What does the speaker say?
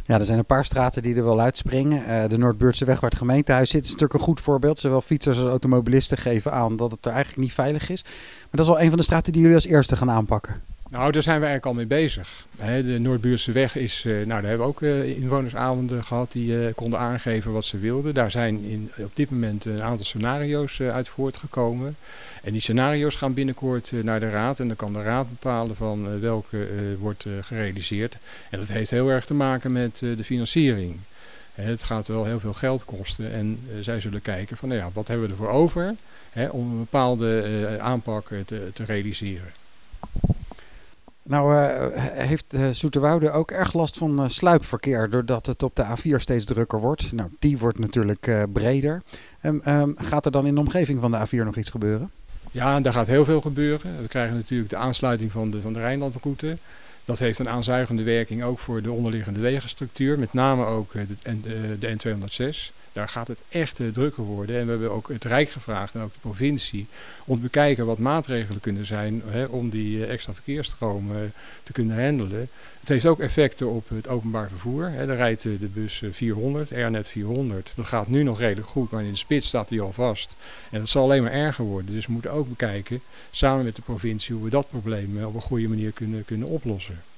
Ja, er zijn een paar straten die er wel uitspringen. De Noordbuurtseweg waar het gemeentehuis zit is natuurlijk een goed voorbeeld. Zowel fietsers als automobilisten geven aan dat het er eigenlijk niet veilig is. Maar dat is wel een van de straten die jullie als eerste gaan aanpakken. Nou, daar zijn we eigenlijk al mee bezig. De Noordbuurtseweg is, daar hebben we ook inwonersavonden gehad die konden aangeven wat ze wilden. Daar zijn op dit moment een aantal scenario's uit voortgekomen. En die scenario's gaan binnenkort naar de raad en dan kan de raad bepalen van welke wordt gerealiseerd. En dat heeft heel erg te maken met de financiering. Het gaat wel heel veel geld kosten en zij zullen kijken van wat hebben we ervoor over om een bepaalde aanpak te realiseren. Nou heeft Zoeterwoude ook erg last van sluipverkeer doordat het op de A4 steeds drukker wordt. Nou, die wordt natuurlijk breder. Gaat er dan in de omgeving van de A4 nog iets gebeuren? Ja, daar gaat heel veel gebeuren. We krijgen natuurlijk de aansluiting van de Rijnlandroute. Dat heeft een aanzuigende werking ook voor de onderliggende wegenstructuur. Met name ook de N206. Daar gaat het echt drukker worden. En we hebben ook het Rijk gevraagd en ook de provincie om te bekijken wat maatregelen kunnen zijn om die extra verkeersstroom te kunnen handelen. Het heeft ook effecten op het openbaar vervoer. Daar rijdt de bus 400, Airnet 400. Dat gaat nu nog redelijk goed, maar in de spits staat die al vast. En dat zal alleen maar erger worden. Dus we moeten ook bekijken, samen met de provincie, hoe we dat probleem op een goede manier kunnen oplossen.